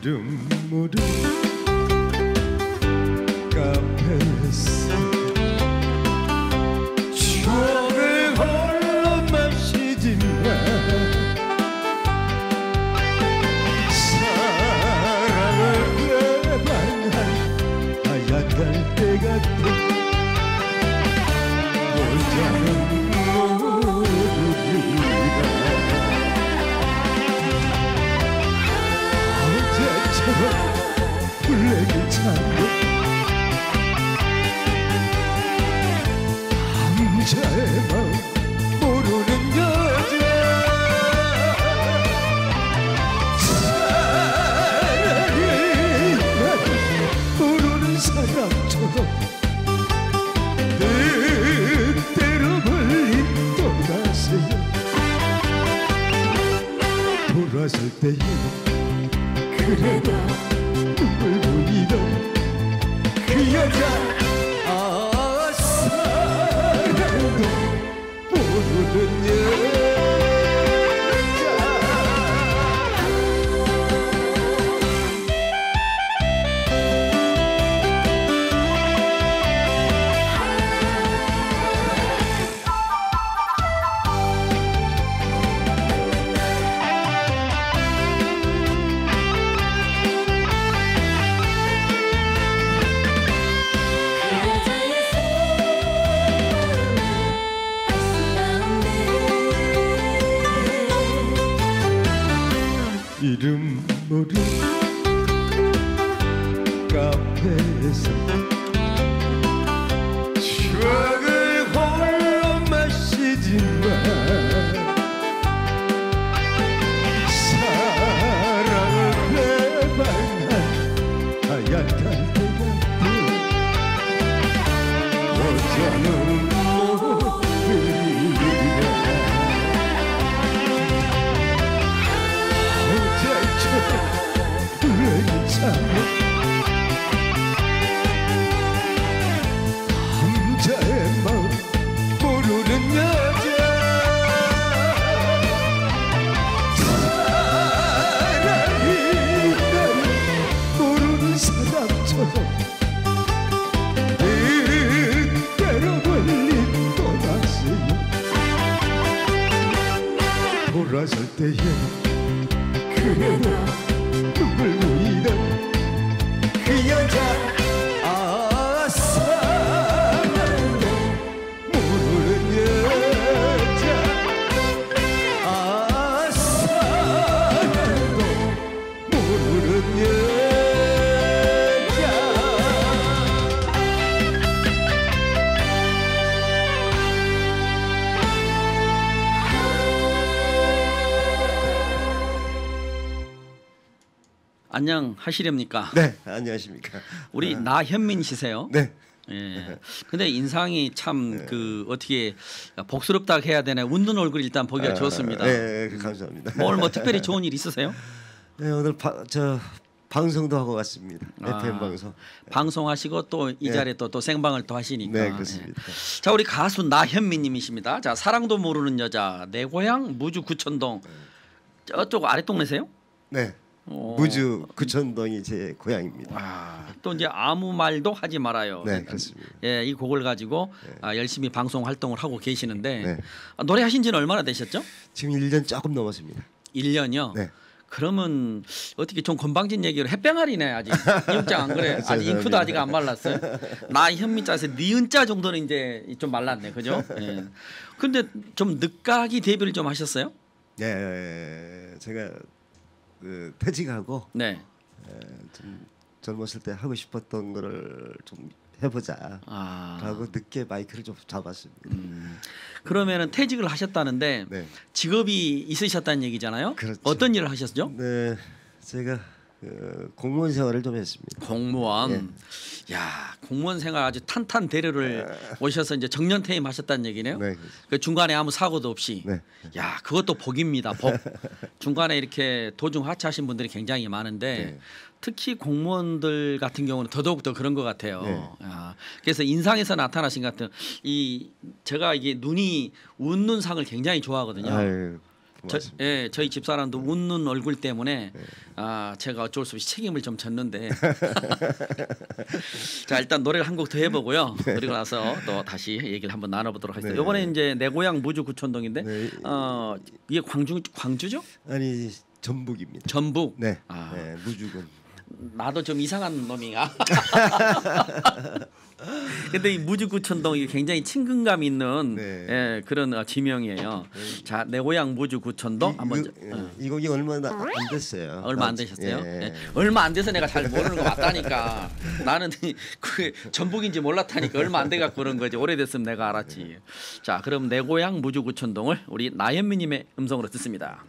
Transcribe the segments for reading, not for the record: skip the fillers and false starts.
이름 모를 카페에서 추억을 홀로 마시지만 사랑을 배반한 하얀 갈대 같은 여자는 모르리라. 어제처럼 블랙이 찬 남자의 마음 모르는 여자. 차라리 나를 모르는 사람처럼 뜻대로 멀리 떠나세요. 돌아설 때에 그래도 눈물 보이던 그 여자. 사랑도 모르는 여자. 이름 모를 카페에서 추억을 홀로 마시지만 사랑을 배반한 하얀 갈대 같은 여자는 블랙이 찬 남자의 마음 모르는 여자. 차라리 나를 모르는 사람처럼 뜻대로 멀리 떠나세요. 돌아설 때에 그래도 눈물 보이던 그 여자. 사랑도 모르는 여자. 사랑도 모르는 여자. 안녕하시렵니까? 네, 안녕하십니까? 우리 나현민 씨세요? 네. 예. 근데 인상이 참 그 어떻게 복스럽다 해야 되나 웃는 얼굴이 일단 보기가 좋습니다. 네, 감사합니다. 오늘 뭐 특별히 좋은 일 있으세요? 네, 오늘 방송도 하고 왔습니다. FM 방송. 방송하시고 또 이 자리에 또 생방을 또 하시니까. 네, 그렇습니다. 예. 자, 우리 가수 나현민님이십니다. 자, 사랑도 모르는 여자, 내 고향 무주 구천동. 저쪽 아랫동네세요? 네. 무주 구천동이 제 고향입니다. 또 이제 아무 말도 하지 말아요. 네, 그렇습니다. 예, 이 곡을 가지고 열심히 방송 활동을 하고 계시는데 네. 노래하신 지는 얼마나 되셨죠? 지금 1년 조금 넘었습니다. 1년이요? 네. 그러면 어떻게 좀 건방진 얘기를 햇병아리네 아직. 이음자 안 그래? 아직 잉크도 아직 안 말랐어요. 나현민자에서 니은자 정도는 이제 좀 말랐네, 그죠? 예. 근데 좀 늦가기 데뷔를 좀 하셨어요? 네, 제가 퇴직하고 네. 좀 젊었을 때 하고 싶었던 거를 좀 해보자. 라고 늦게 마이크를 좀 잡았습니다. 그러면은 퇴직을 하셨다는데 네. 직업이 있으셨다는 얘기잖아요. 그렇죠. 어떤 일을 하셨죠? 네, 제가 공무원 생활을 좀 했습니다. 공무원. 네. 야, 공무원 생활 아주 탄탄대로를 오셔서 이제 정년 퇴임하셨다는 얘기네요. 네. 그 중간에 아무 사고도 없이. 네. 야, 그것도 복입니다. 복. 중간에 이렇게 도중 하차하신 분들이 굉장히 많은데 네. 특히 공무원들 같은 경우는 더더욱 더 그런 것 같아요. 네. 야, 그래서 인상에서 나타나신 것 같은 제가 이게 눈이 웃는 상을 굉장히 좋아하거든요. 아유, 고맙습니다. 저희 집사람도 웃는 얼굴 때문에 제가 어쩔 수 없이 책임을 좀 졌는데 자 일단 노래를 한 곡 더 해보고요. 그리고 나서 또 다시 얘기를 한번 나눠보도록 하겠습니다. 이번에 이제 내 고향 무주 구촌동인데 이게 광주죠? 아니 전북입니다. 전북. 네. 무주군. 나도 좀 이상한 놈이야. 근데 이 무주구촌동이 굉장히 친근감 있는 그런 지명이에요. 자, 내 고향 무주구촌동 한번 이 곡이 얼마나 안 됐어요. 얼마 안 되셨어요? 얼마 안 돼서 내가 잘 모르는 거 맞다니까. 나는 그 전북인지 몰랐다니까. 얼마 안 돼 갖고 그런 거지. 오래됐으면 내가 알았지. 자, 그럼 내 고향 무주구촌동을 우리 나현미님의 음성으로 듣습니다.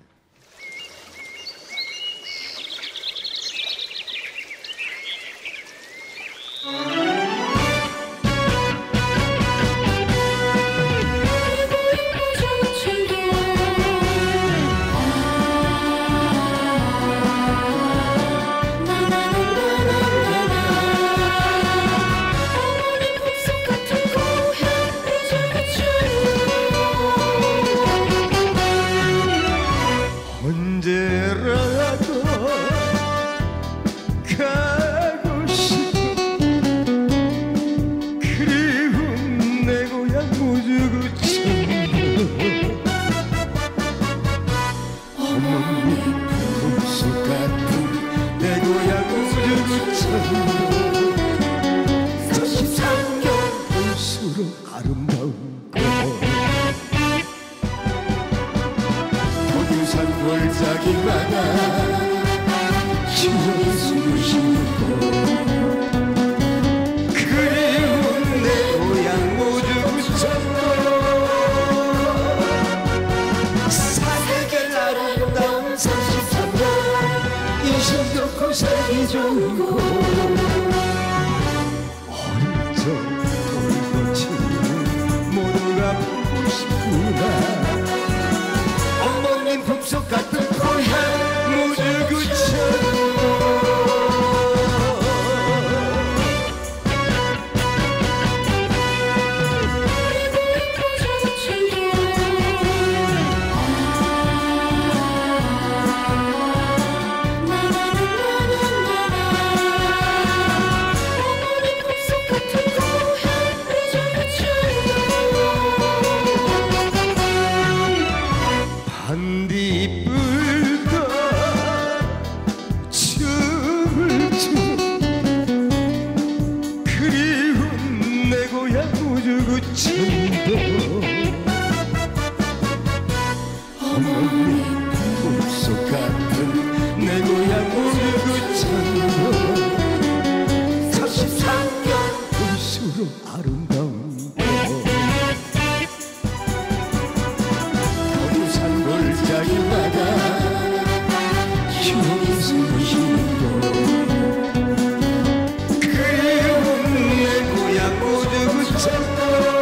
언제라도 가고 싶은 그리운 내 고향 무주구촌동 어머니 품속 같은 내 고향 무주구촌동 33년 볼수록 아름다운 산 골짜기마다 추억이 숨을 쉬고 그리운 내 고향 무주구촌동 사색의 아름다운 33년 인심 좋고 살기 좋은 곳 어릴 적 돌고 치는 모두가 보고 싶구나 품속 같은 고향 무주구촌동 반딧불도 춤을 추는 그리운 내 고향 무주구촌동 어머니 품속 같은 내 고향 무주구촌동 33년 볼수록 아름다운 골짜기마다 추억이 숨을 쉬고 그리운 내 고향 무주구촌동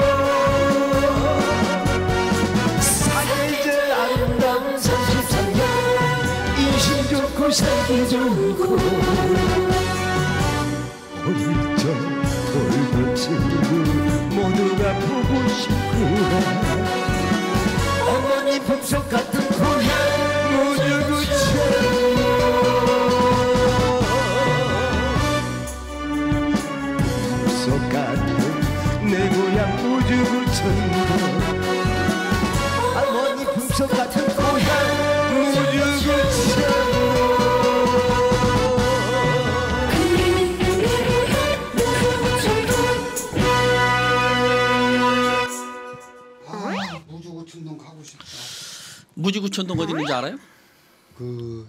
사계절 아름다운 33년 인심 좋고 살기 좋은 곳 어릴 적 돌던 친구 모두가 보고 싶구나 어머니 품속 같은 고향 무주구촌동 품속 같은 내 고향 무주구촌동 어머니 품속 같은 고향 무주구촌동 무주구촌동 가고 싶다. 무주구촌동 어디 있는지 알아요? 그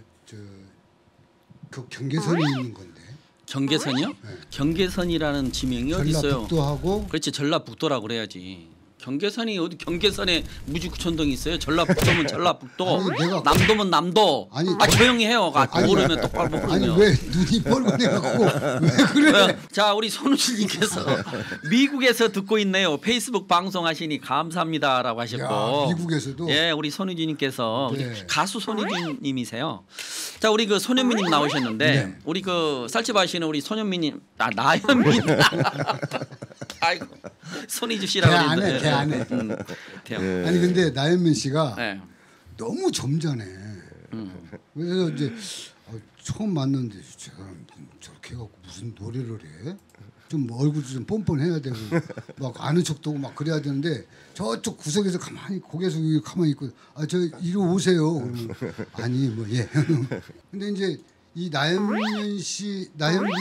경계선이 있는 건데. 경계선이요? 네. 경계선이라는 지명이 어디 있어요? 전라북도하고 그렇지 전라북도라고 그래야지. 경계선이 어디 경계선에 무주구촌동이 있어요? 전라북도면 전라북도, 아니, 내가 남도면 남도. 아니, 조용히 해요. 모르면 똑바로 모르면. 아니 왜 눈이 뻘건해갖고 왜 그래? 자 우리 손우진님께서 미국에서 듣고 있네요. 페이스북 방송하시니 감사합니다라고 하셨고. 야, 미국에서도. 예, 우리 손우진님께서 네. 우리 가수 손우진님이세요. 자 우리 그 손현미님 나오셨는데 네. 우리 그 쌀집하시는 우리 손현미님 나현미. 아이고 손이주 씨라고 걔 안 해. 그랬는데. 아니 근데 나현민 씨가 네. 너무 점잖해. 그래서 이제 처음 만났는데 저 사람 저렇게 해갖고 무슨 노래를 해? 좀 얼굴도 좀 뻔뻔해야 되고 막 아는 척도 하고 막 그래야 되는데 저쪽 구석에서 가만히 고개에서 가만히 있고 저 이리 오세요. 그러면 아니 뭐 예. 근데 이제 이 나연민 씨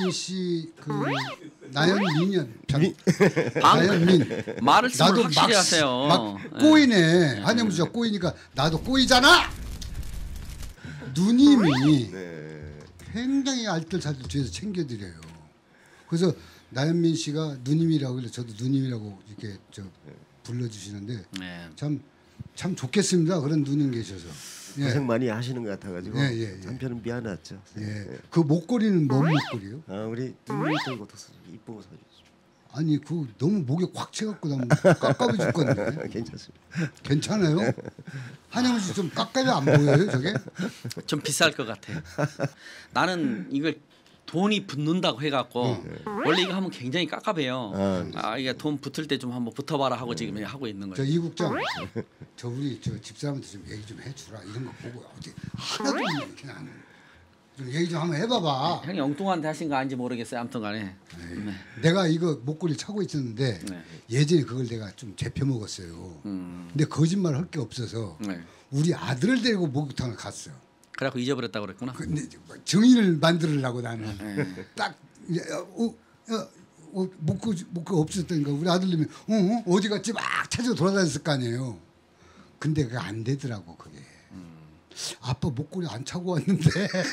나연민 말을 나도 확실히 하세요. 막 꼬이네. 한영주 씨가 꼬이니까 나도 꼬이잖아. 누님이 굉장히 알뜰살뜰 뒤에서 챙겨드려요. 그래서 나연민 씨가 누님이라고 그래 저도 누님이라고 이렇게 불러주시는데 참 좋겠습니다. 그런 누님 계셔서. 고생 많이 하시는 것 같아가지고 한편은 미안했죠. 그 목걸이는 뭔 목걸이요? 우리 누님이 들고 이쁜 거 사주죠. 아니 그 너무 목에 꽉 채갖고 나면 깝깝해 죽겠는데. 괜찮습니다. 괜찮아요? 한영주 씨 좀 깝깝해 안 보여요 저게? 좀 비쌀 것 같아. 나는 이걸 돈이 붙는다고 해갖고 원래 이거 하면 굉장히 깝깝해요. 이게 돈 붙을 때 좀 한번 붙어봐라 하고 지금 하고 있는 거예요. 이 국장, 우리 집사람한테 좀 얘기 좀 해주라. 이런 거 보고 어디 하나도 이렇게 나는 좀 얘기 좀 한번 해봐봐. 형이 엉뚱한데 하신 거 아닌지 모르겠어요. 아무튼간에 내가 이거 목걸이 차고 있었는데 예전에 그걸 내가 좀 재펴 먹었어요. 근데 거짓말 할 게 없어서 우리 아들을 데리고 목욕탕을 갔어. 그래갖고 잊어버렸다고 그랬구나. 근데 정의를 만들려고 나는 딱 목걸이 없었다니까 우리 아들님이 어디 갔지 막 찾아 돌아다녔을 거 아니에요. 근데 그게 안 되더라고 그게. 아빠 목걸이 안 차고 왔는데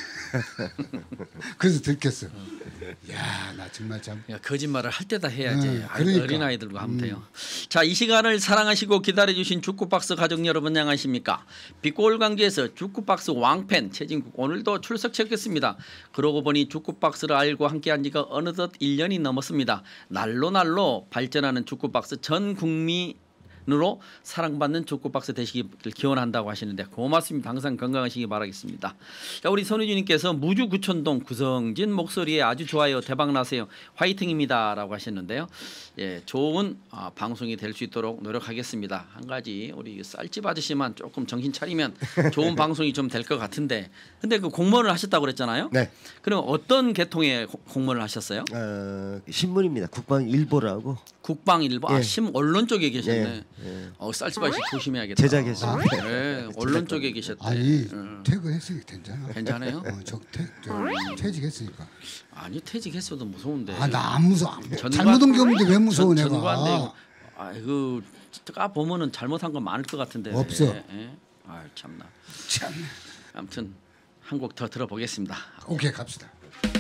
그래서 들켰어. 야, 나 정말 참. 거짓말을 할 때다 해야지. 그러니까. 어린 아이들과 하면 돼요. 자, 이 시간을 사랑하시고 기다려주신 주쿠박스 가족 여러분 안녕하십니까? 빛고울광주에서 주쿠박스 왕팬 최진국 오늘도 출석했겠습니다. 그러고 보니 주쿠박스를 알고 함께한 지가 어느덧 1년이 넘었습니다. 날로 발전하는 주쿠박스 전 국민 으로 사랑받는 주쿠박스 되시길 기원한다고 하시는데 고맙습니다. 항상 건강하시기 바라겠습니다. 자, 우리 선우주님께서 무주 구촌동 구성진 목소리에 아주 좋아요. 대박나세요. 화이팅입니다라고 하셨는데요. 좋은 방송이 될 수 있도록 노력하겠습니다. 한 가지 우리 쌀집 아저씨만 조금 정신 차리면 좋은 방송이 좀 될 것 같은데 근데 그 공무원을 하셨다고 그랬잖아요. 네. 그럼 어떤 계통의 공무원을 하셨어요? 신문입니다. 국방일보라고. 국방일보. 언론 쪽에 계셨네. 쌀집 아저씨 조심해야겠다. 제작했습니다. 언론 쪽에 계셨대. 아니 퇴근했으니까 괜찮아. 괜찮아요? 퇴직했으니까. 아니 퇴직했어도 무서운데. 나 안 무서워. 잘못한 게 없는데 왜 무서워 내가. 그 보면은 잘못한 건 많을 것 같은데. 없어. 참나. 아무튼 한 곡 더 들어보겠습니다. 오케이 갑시다.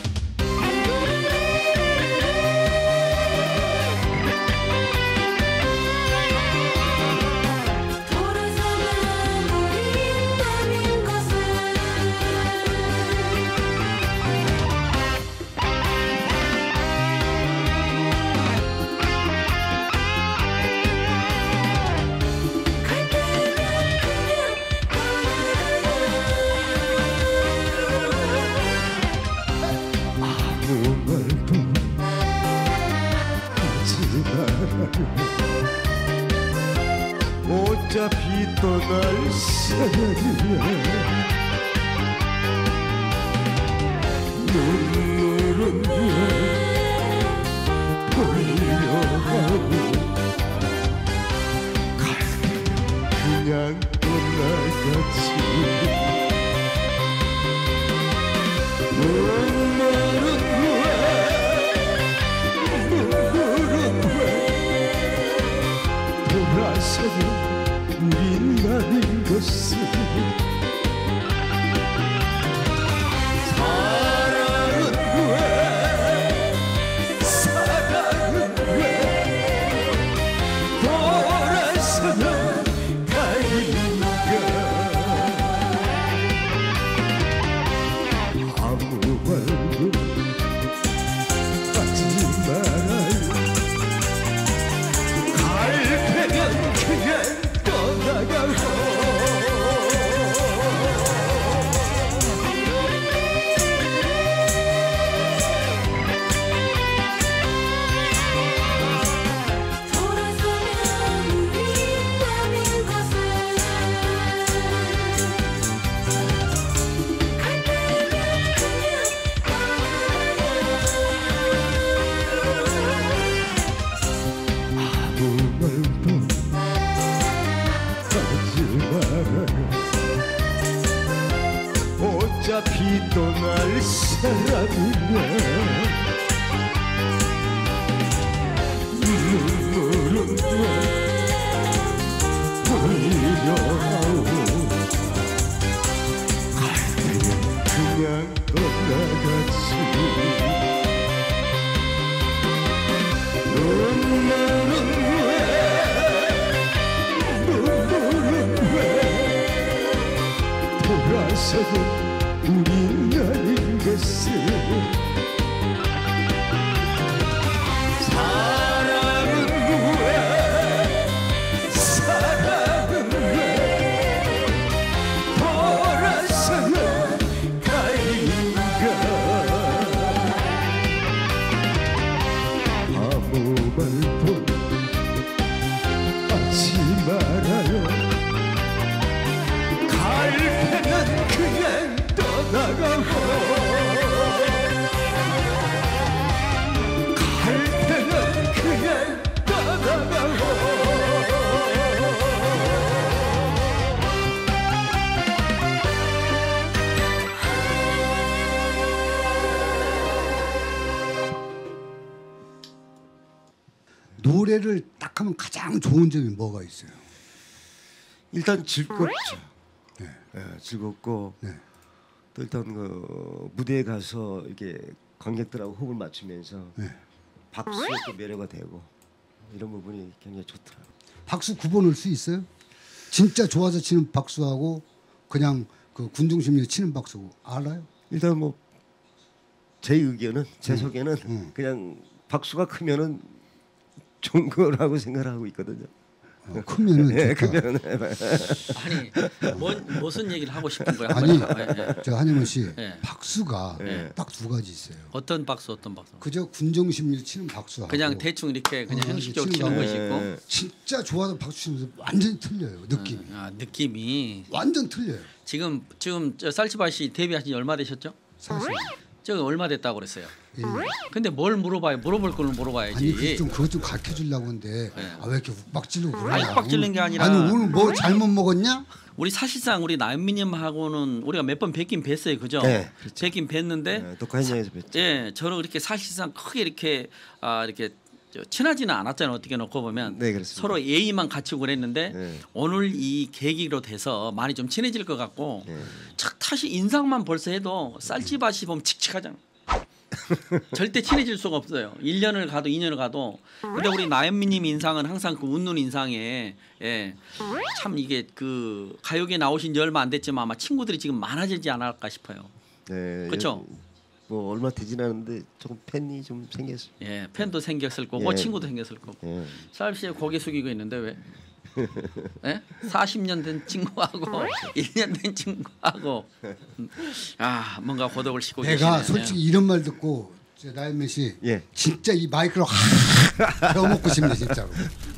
어차피 떠날 사람이야. 눈물은 왜 흘려가고 그냥 떠나가지. 눈물은 왜 돌아서는 빛나는 것을 사랑이면 눈물은 왜 흘려나오 그냥 떠나갔지 눈물은 왜 돌아서도 우리 아니겠어 사랑은 왜 돌아서는 가인가 아무 말도 하지 말아요 갈 때는 그냥 떠나가고 갈 때는 그냥 떠나가고 노래를 딱 하면 가장 좋은 점이 뭐가 있어요? 일단 즐겁죠. 네. 예, 즐겁고 네. 또 일단 그 무대에 가서 이렇게 관객들하고 호흡을 맞추면서 네. 박수에 또 매료가 되고 이런 부분이 굉장히 좋더라고요. 박수 구분할 수 있어요? 진짜 좋아서 치는 박수하고 그냥 그 군중심리에 치는 박수 알아요? 일단 뭐 제 의견은 제 속에는 그냥 박수가 크면은 좋은 거라고 생각을 하고 있거든요. 크면은 예, 좋다. 크면은 아니 무슨 얘기를 하고 싶은 거야? 아니 예. 저 한혜문 씨 예. 박수가 예. 딱 두 가지 있어요. 어떤 박수 어떤 박수? 그저 군중심리를 치는 박수하고 그냥 대충 이렇게 그냥 형식적으로 치는 치는 것이 있고 진짜 좋아서 박수 치면서 완전히 틀려요. 느낌이 느낌이 완전 틀려요. 지금 저 쌀치바 씨 데뷔하신 지 얼마 되셨죠? 사실 저 얼마 됐다고 그랬어요. 예. 근데 뭘 물어봐요? 물어볼 거는 물어봐야지. 아니 그것 좀 가르쳐 주려고 하는데 왜 이렇게 욱박지르고 그러냐. 아니, 욱박지르는 게 아니라 아니 오늘 뭐 잘못 먹었냐? 우리 사실상 우리 나연미님하고는 우리가 몇 번 뵙긴 뵀어요, 그죠? 네, 그렇죠. 뵙긴 뵀는데, 네, 독한 현장에서 뵀죠. 예, 저는 그렇게 사실상 크게 이렇게 이렇게 친하지는 않았잖아요. 어떻게 놓고 보면 네, 그렇습니다. 서로 예의만 갖추고 그랬는데 네. 오늘 이 계기로 돼서 많이 좀 친해질 것 같고, 네. 사실 인상만 벌써 해도 쌀집아시 보면 칙칙하잖아. 절대 친해질 수가 없어요. 1년을 가도 2년을 가도. 근데 우리 나연미님 인상은 항상 그 웃는 인상에 참 이게 그 가요계 나오신 지 얼마 안 됐지만 아마 친구들이 지금 많아지지 않을까 싶어요. 네, 그렇죠? 뭐 얼마 되진 않았는데 조금 팬이 좀 생겼어요. 예, 팬도 생겼을 거고 예. 친구도 생겼을 거고. 예. 쌀씨 고개 숙이고 있는데 왜? 예? 40년 된 친구하고 1년 된 친구하고 뭔가 고독을 싣고 내가 계시네. 솔직히 이런 말 듣고 나연미 씨 예. 진짜 이 마이크로 배워먹고 싶네 진짜로.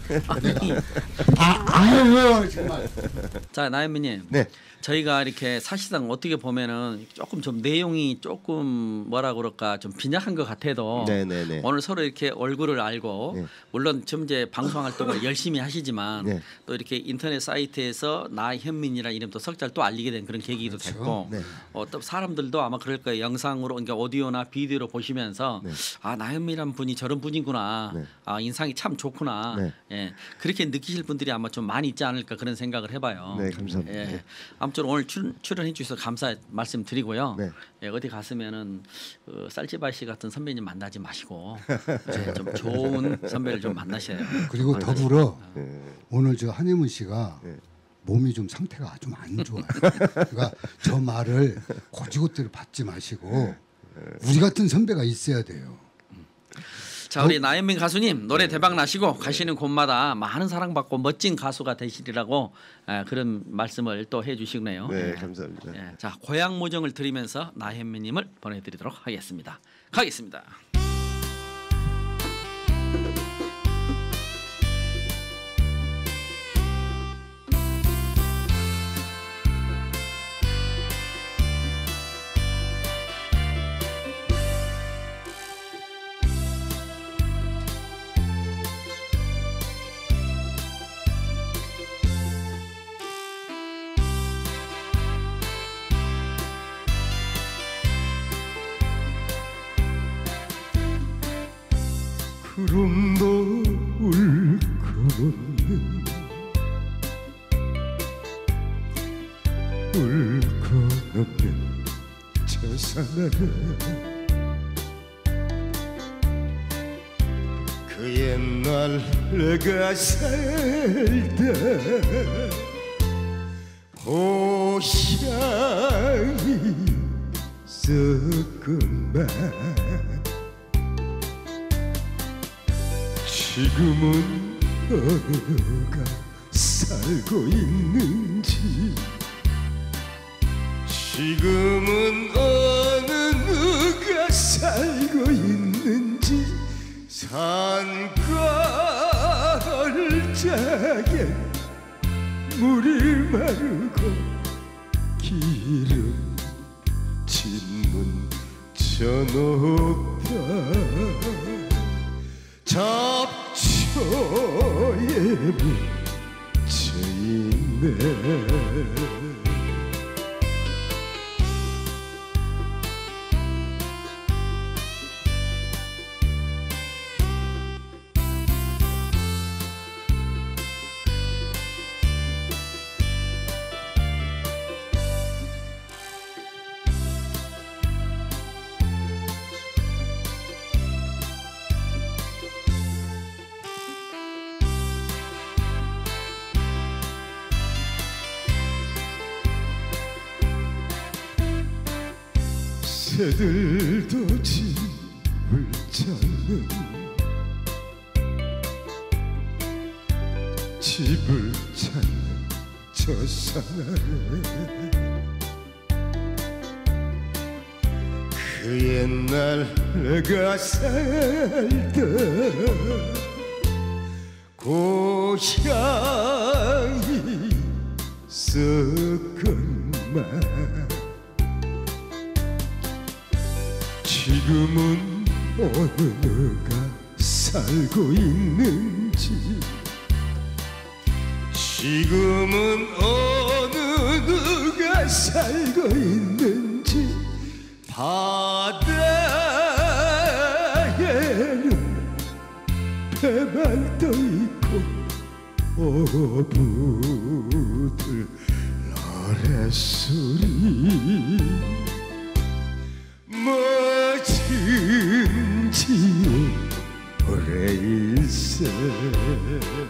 내가 정말. 자 나연미님, 네. 저희가 이렇게 사실상 어떻게 보면은 조금 좀 내용이 조금 뭐라 그럴까 좀 빈약한 것 같아도 네네네. 오늘 서로 이렇게 얼굴을 알고 네. 물론 지금 이제 방송 활동을 열심히 하시지만 네. 또 이렇게 인터넷 사이트에서 나현민이라는 이름도 석자를 또 알리게 된 그런 계기도 그렇죠. 됐고 네. 또 사람들도 아마 그럴 거예요. 영상으로 그러니까 오디오나 비디오로 보시면서 네. 나현민이라는 분이 저런 분이구나. 네. 인상이 참 좋구나. 네. 예, 그렇게 느끼실 분들이 아마 좀 많이 있지 않을까 그런 생각을 해봐요. 네, 감사합니다. 예. 네. 아무튼 오늘 출연해 주셔서 감사 말씀드리고요. 네. 예, 어디 갔으면은 쌀지바 씨 같은 선배님 만나지 마시고 좀 좋은 선배를 좀 만나셔요. 그리고 더불어 네. 오늘 저 한혜문 씨가 네. 몸이 좀 상태가 좀 안 좋아요. 그러니까 저 말을 고지고대로 받지 마시고 우리 같은 선배가 있어야 돼요. 자 우리 나연민 가수님 노래 대박 나시고 가시는 곳마다 많은 사랑받고 멋진 가수가 되시리라고 그런 말씀을 또 해주시네요. 네, 감사합니다. 예, 자 고향 모정을 드리면서 나현미님을 보내드리도록 하겠습니다. 가겠습니다. 구름도 울컥없는 울컥없는 저 산하에 그 옛날 내가 살던 고향이 있었구만. 지금은 어느 누가 살고 있는지, 지금은 어느 누가 살고 있는지, 산가 얼작에 물이 마르고 기름 짓는 저 높다 잡초에 묻혀있네. 새들도 집을 찾는 집을 찾는 저 산하에 그 옛날 내가 살던 고향이 있었건만. 지금은 어느 누가 살고 있는지, 지금은 어느 누가 살고 있는지, 바다에는 배만 떠있고 어부들 노랫소리 뭐든지 오래 있어.